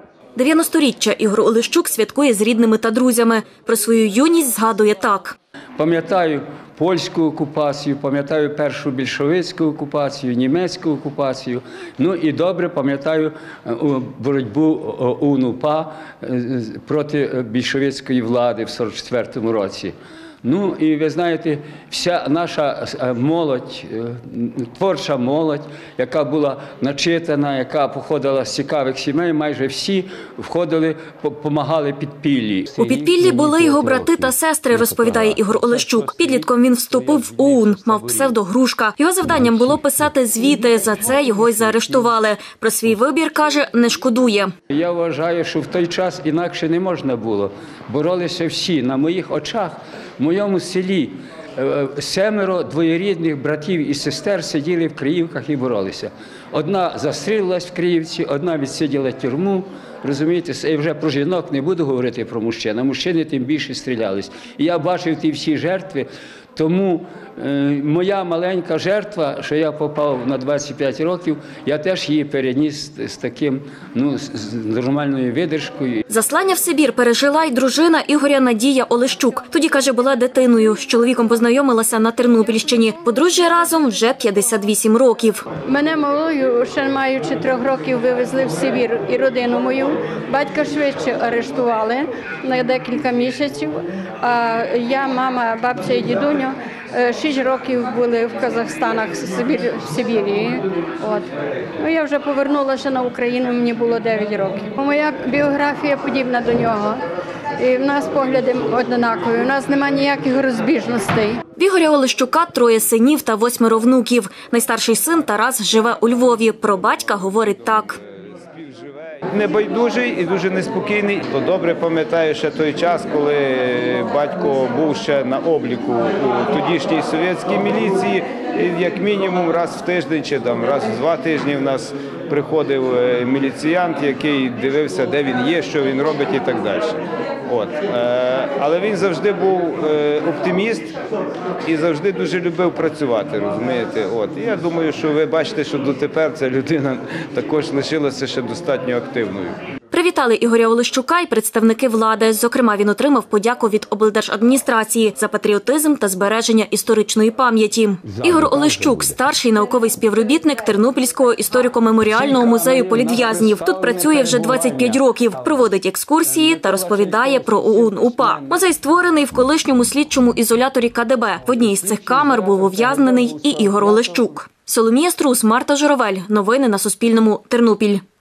90-річчя Ігор Олещук святкує з рідними та друзями. Про свою юність згадує так. Пам'ятаю польську окупацію, пам'ятаю першу більшовицьку окупацію, німецьку окупацію. Ну і добре пам'ятаю боротьбу УНУПА проти більшовицької влади в 44-му році. Ну і ви знаєте, вся наша молодь, творча молодь, яка була начитана, яка походила з цікавих сімей, майже всі входили, допомагали підпіллі. У підпіллі були його брати та сестри, розповідає Ігор Олещук. Підлітком він вступив в ОУН, мав псевдо «Грушка». Його завданням було писати звіти, за це його й заарештували. Про свій вибір, каже, не шкодує. Я вважаю, що в той час інакше не можна було. Боролися всі. На моїх очах, в моєму селі 7 двоюрідних братів і сестер сиділи в Криївках і боролися. Одна застрілилась в Криївці, одна відсиділа тюрму. Розумієте, я вже про жінок не буду говорити про мужчин, а мужчини тим більше стрілялись. І я бачив ті всі жертви, тому моя маленька жертва, що я попав на 25 років, я теж її переніс з таким, з нормальною видержкою. Заслання в Сибір пережила й дружина Ігоря Надія Олещук. Тоді, каже, була дитиною. З чоловіком познайомилася на Тернопільщині. Подружжя разом вже 58 років. Мене малою, ще маючи 3 років, вивезли в Сибір і родину мою. Батька швидше арештували на декілька місяців. А я, мама, бабця і дідуню 6 років були в Казахстанах, в Сибірі. Я вже повернулася на Україну, мені було 9 років. Моя біографія подібна до нього. І в нас погляди однакові, у нас немає ніяких розбіжностей. В Ігоря Олещука 3 синів та 8 внуків. Найстарший син Тарас живе у Львові. Про батька говорить так. Небайдужий і дуже неспокійний. То добре пам'ятаю ще той час, коли батько був ще на обліку у тодішній совєтській міліції. І як мінімум раз в тиждень чи раз в 2 тижні в нас приходив міліціянт, який дивився, де він є, що він робить і так далі. Але він завжди був оптиміст і завжди дуже любив працювати, розумієте. І я думаю, що ви бачите, що дотепер ця людина також лишилася ще достатньо активною. Привітали Ігоря Олещука й представники влади. Зокрема, він отримав подяку від облдержадміністрації за патріотизм та збереження історичної пам'яті. Ігор Олещук – старший науковий співробітник Тернопільського історико-меморіального музею політв'язнів. Тут працює вже 25 років, проводить екскурсії та розповідає про ОУН-УПА. Музей створений в колишньому слідчому ізоляторі КДБ. В одній із цих камер був ув'язнений і Ігор Олещук. Соломія Струс, Марта Журавель. Новини на Суспільному. Тернопіль.